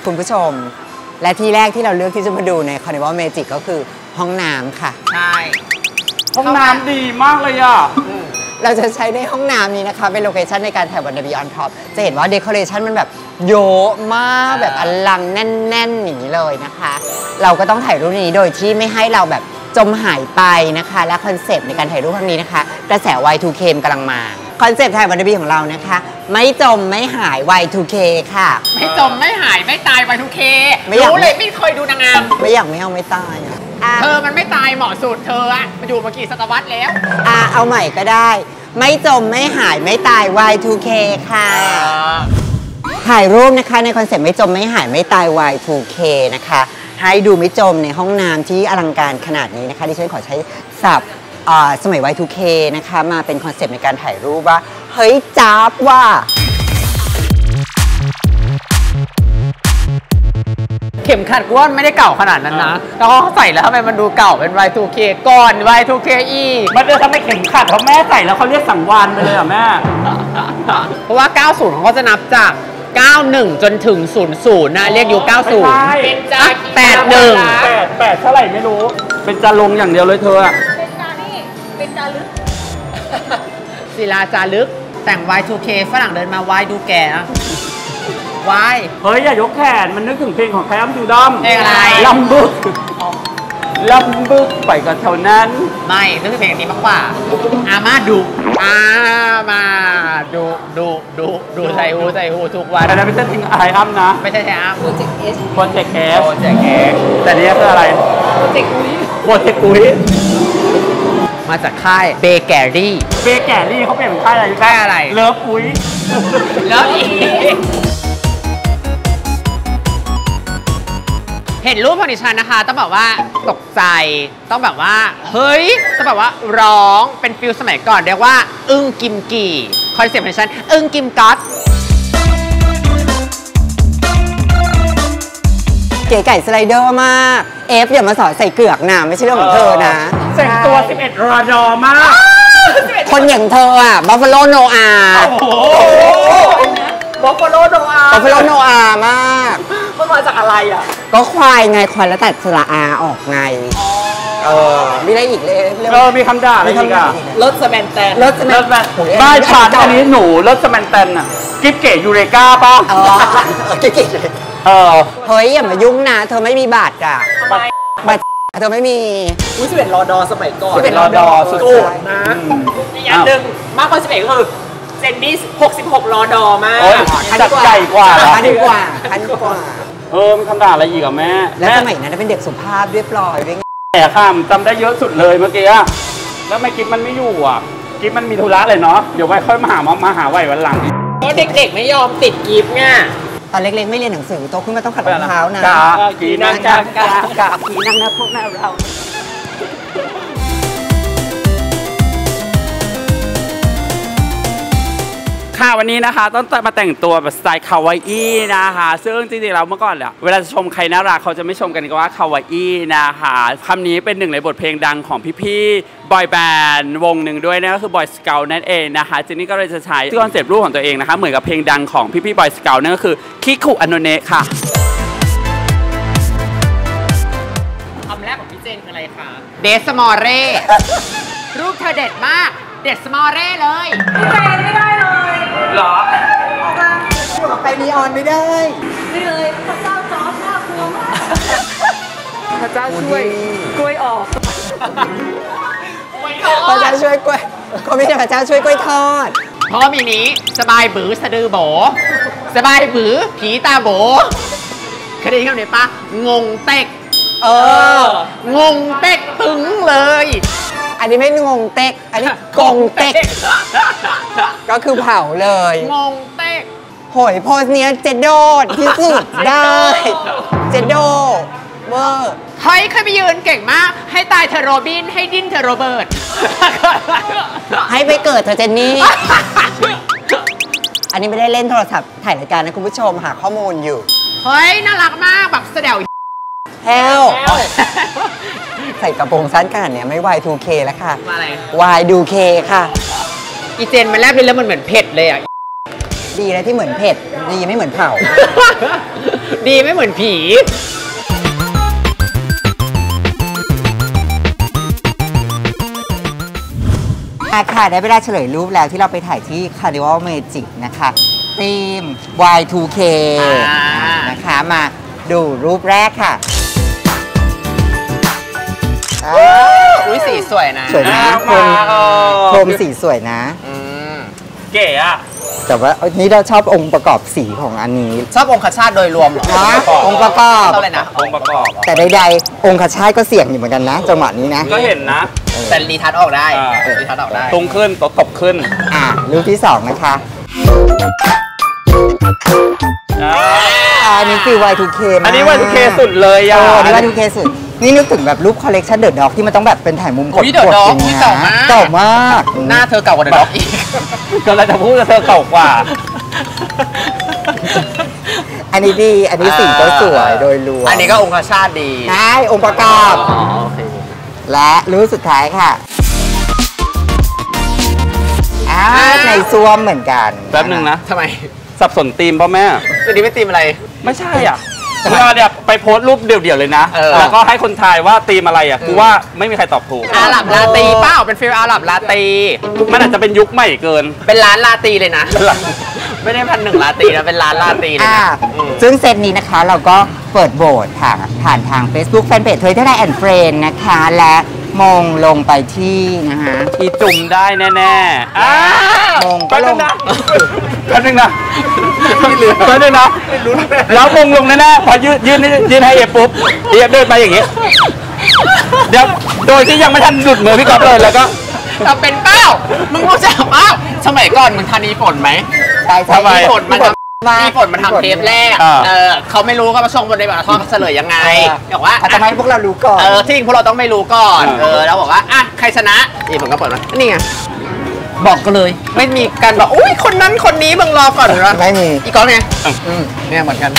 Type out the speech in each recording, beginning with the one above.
คุณผู้ชมและที่แรกที่เราเลือกที่จะมาดูใน Carnival Magic ก็คือห้องน้ำค่ะใช่ห้องน้ำดีมากเลยอ่ะเราจะใช้ในห้องน้ำนี้นะคะเป็นโลเคชั่นในการถ่ายวันเดอร์บีออนท็อปจะเห็นว่าเดคอเรชันมันแบบเยอะมากแบบอลังแน่นๆอย่างนี้เลยนะคะเราก็ต้องถ่ายรูปนี้โดยที่ไม่ให้เราแบบจมหายไปนะคะและคอนเซปต์ในการถ่ายรูปครั้งนี้นะคะกระแส Y2K กำลังมาคอนเซปต์ถ่ายวันเดอร์บีของเรานะคะไม่จมไม่หาย Y2K ค่ะไม่จมไม่หายไม่ตาย Y2K รู้เลยไม่เคยดูนางงามไม่อยากไม่เอาไม่ตายเธอมันไม่ตายเหมาะสุดเธออะมาอยู่มากี่ศตวรรษแล้วเอาใหม่ก็ได้ไม่จมไม่หายไม่ตาย Y2K ค่ะถ่ายรูปนะคะในคอนเซ็ปต์ไม่จมไม่หายไม่ตาย Y2K นะคะให้ดูไม่จมในห้องน้ำที่อลังการขนาดนี้นะคะดิฉันขอใช้ศัพท์สมัย Y2K นะคะมาเป็นคอนเซ็ปต์ในการถ่ายรูปว่าเฮ้ยจ๊าบว่าเข็มขัดก้วนไม่ได้เก่าขนาดนั้นนะแล้วก็ใส่แล้วทำไมมันดูเก่าเป็น Y2K ก่อน Y2K อีกมันจะทำให้เข็มขัดเพราะแม่ใส่แล้วเขาเรียกสังวานไปเลยอ่ะแม่เพราะว่า 90เขาจะนับจาก 91 จนถึง 00 นะเรียกอยู่ 90 เป็นจา81 8เท่าไหร่ไม่รู้เป็นจาลงอย่างเดียวเลยเธอเป็นจานี่เป็นจารึกศิลาจารึกแต่ง Y2K ฝรั่งเดินมา Y ดูแก่นะY เฮ้ยอย่ายกแขนมันนึกถึงเพลงของไทอัมดูดัมเพลงอะไรลำบึกไปกับแถวนั้นไม่นึกถึงเพลงนี้มากกว่ามาดูใส่หูทุกวันแต่ไม่ใช่เพลงไทอัมนะไม่ใช่ไทอัมโปรเจกต์H แต่นี่คืออะไรโปรเจกต์อุ้ยมาจากค่ายเบแกรี่เขาเปลี่ยนเป็นค่ายอะไรเลิฟอุ้ยเลิฟอีเห็นรูปของดิฉันนะคะต้องแบบว่าตกใจต้องแบบว่าเฮ้ยต้องแบบว่าร้องเป็นฟิลสมัยก่อนเรียกว่าอึ้งกิมกี่คอนเซ็ปต์ของดิฉันอึ้งกิมก๊อตเก๋ไก่สไลเดอร์มากอย่ามาสอนใส่เกือกนะไม่ใช่เรื่องของเธอนะแต่งตัว11รอดอมากคนอย่างเธออะบัฟฟาโลโนอาบัฟฟาโลโนอามากมันมาจากอะไรอ่ะก็ควายไงควายแล้วตัดสระอาออกไงมีอะไรอีกเลยมีคำด่าอะไรอีกอ่ะรถสแมนแตนบ้านฉันอันนี้หนูรถสแมนแตนอ่ะกิ๊บเก๋ยูเรกาป่ะกิ๊บเก๋เฮ้ยอย่ามายุ่งนะเธอไม่มีบัตรอ่ะบัตรเธอไม่มี 11รอดอสมัยก่อน 11รอดอสุดนะอีกอย่างหนึ่งมากกว่า11ก็คือเจนนี่66รอดอมากจัดใหญ่กว่าคันกว่ามีคำด่าอะไรอีกอ่ะแม่แล้วสมัยนั้นเป็นเด็กสุภาพเรียบร้อยด้วยแต่ข้ามจำได้เยอะสุดเลยเมื่อกี้แล้วไม่กิ๊บมันไม่อยู่อ่ะกิ๊บมันมีธุระเลยเนาะเดี๋ยวไว้ค่อยมาหาไว้วันหลังก็เด็กๆไม่ยอมติดกิ๊บไงตอนเล็กๆไม่เรียนหนังสือโตขึ้นมาต้องขัดรองเท้านะกีนั่งนะพวกเราค่ะวันนี้นะคะต้องมาแต่งตัวแบบสไตล์คาวาอี้นะคะซึ่งจริงๆแล้วเมื่อก่อนเนี่ยเวลาจะชมใครน่ารักเขาจะไม่ชมกันว่าคาวาอี้นะคะคำนี้เป็นหนึ่งในบทเพลงดังของพี่ๆบอยแบนด์วงหนึ่งด้วยนะก็คือบอยสเกลนั่นเองนะคะเจนนี่ก็เลยจะใช้คอนเซ็ปต์รูปของตัวเองนะคะเหมือนกับเพลงดังของพี่ๆบอยสเกลนั่นก็คือคิคุอโนเนะค่ะคำแรกของพี่เจนคืออะไรคะเดสมอเร่รูปเธอเด็ดมากเด็ดสมอเร่เลยไม่ได้เลยหรอไปนีออนไม่ได้ไม่เลยพระเจ้าจอร์จน่ากลัวมากพระเจ้าช่วยกล้วยออกพระเจ้าช่วยกล้วยเขาไม่ใช่พระเจ้าช่วยกล้วยทอดเพราะมีนี้สบายบือสะดือโบสบายบือผีตาโบเคยได้ยินคำนี้ปะงงเต็กงงเต็กตึงเลยอันนี้ไม่งงเต็กอันนี้กงเต็กก็คือเผาเลยงงเต็กโหยโพสเนี้ยเจโดที่สุดได้เจโดเวอร์เฮ้ยเคยไปยืนเก่งมากให้ตายเธอโรบินให้ดิ้นเธอโรเบิร์ตให้ไปเกิดเธอเจนนี่อันนี้ไม่ได้เล่นโทรศัพท์ถ่ายรายการนะคุณผู้ชมหาข้อมูลอยู่เฮ้ยน่ารักมากแบบเสดี่ยวแฮลใส่กระโปรงสั้นขนาดนี้ไม่ Y2K แล้วค่ะอะไร Y2K ค่ะอีเจนมันแลบลิ้นแล้วมันเหมือนเผ็ดเลยอ่ะดีนะที่เหมือนเผ็ดดีไม่เหมือนเผาดีไม่เหมือนผีค่ะได้เวลาเฉลยรูปแล้วที่เราไปถ่ายที่ Carnival Magic นะคะธีม Y2K นะคะมาดูรูปแรกค่ะอุ้ยสีสวยนะสวยนะโคมสีสวยนะเก๋อะแต่ว่านี่เราชอบองค์ประกอบสีของอันนี้ชอบองคชาติโดยรวมเหรอนะองค์ประกอบเท่าไหร่นะองค์ประกอบแต่ใดๆองค์ขชาติก็เสี่ยงอยู่เหมือนกันนะจังหวะนี้นะก็เห็นนะแต่รีทัชออกได้อ่ารีทัชออกได้ตรงขึ้นตบขึ้นรูปที่2นะคะ อันนี้คือ Y2K มากอันนี้ Y2K สุดเลยอ่ะอันนี้ Y2K สุด นี่นึกถึงแบบรูปคอลเลกชันเดอะด็อกที่มันต้องแบบเป็นถ่ายมุมกดอุ๊ย The Dog อย่างเงี้ยเก่ามากเก่ามากหน้าเธอเก่ากว่าเดอะด็อกอีกก็เลยจะพูดกับเธอเก่ากว่าอันนี้ดี อันนี้สีก็สวยโดยรวมอันนี้ก็องคชาติดีใช่องค์ประกอบโอเคและรูปสุดท้ายค่ะในซ่วมเหมือนกันแป๊บหนึ่งนะทำไมสับสนธีมป่ะแม่ตัวนี้ไม่ตีมอะไรไม่ใช่อ่ะเราเนี่ยไปโพสต์รูปเดี่ยวๆเลยนะเออแล้วก็ให้คนทายว่าธีมอะไรอ่ะ กูว่าไม่มีใครตอบถูกอาหรับลาตีเปล่าเป็นฟิลอาหรับลาตีมันอาจจะเป็นยุคใหม่เกินเป็นร้านลาตีเลยนะ ไม่ได้1,100ลาตีนะ เป็นร้านลาตีเลยนะซึ่งเซตนี้นะคะเราก็เปิดโหวตผ่านทาง Facebook Fanpage Twitter and Friend นะคะ และมงลงไปที่นะคะอีจุ่มได้แน่ๆมงก็แป๊บลนึงงนะแป๊บนึงนะแป๊บนึงนะแล้วมงลงแน่ๆพอยื่นให้เอฟปุ๊บเอฟเดินไปอย่างงี้ เดี๋ยวโดยที่ยังไม่ทันหลุดมือพี่ก๊อฟเลยแล้วก็เราเป็นเป้า มึงรู้จักเป้า สมัยก่อนมึงทันอีฝนไหมใช่ทำไมอีฝนมันทำอีฝนมันทำเทปแรก เขาไม่รู้ก็มาชงบนในบาร์ทอเขาเฉลยยังไงบอกว่าทำไมพวกเรารู้ก่อนที่จริงพวกเราต้องไม่รู้ก่อน แล้วบอกว่าอ่ะใครชนะอีผมก็เปิดมานี่ไง บอกก็เลย ไม่มีการบอกอุ้ยคนนั้นคนนี้มึงรอก่อนนะไม่มีอีกก้อนไงเนี่ยเหมือนกัน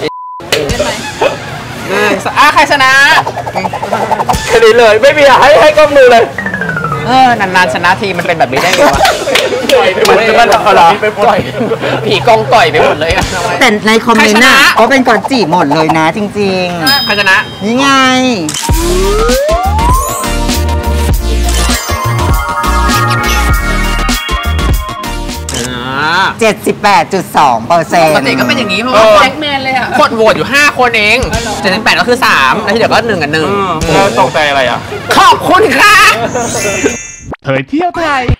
ใครชนะแค่นี้เลยไม่มีให้กล้องดูเลยนานๆชนะทีมันเป็นแบบนี้ได้ไงวะมันเอาเหรอผีกองก่อยไปหมดเลยอะแต่ในคอมเมนต์น่ะใครชนะเขาเป็นกอจีหมดเลยนะจริงใครชนะๆ นี่ไง 78.2% ปกติก็เป็นอย่างนี้เพราะว่าแบ็กแมนเลยอะกดโหวตอยู่5คนเอง78ก็คือ3แล้วที่เหลือก็1 กับ 1 ตกใจอะไรอ่ะขอบคุณค่ะเผยเที่ยวไทย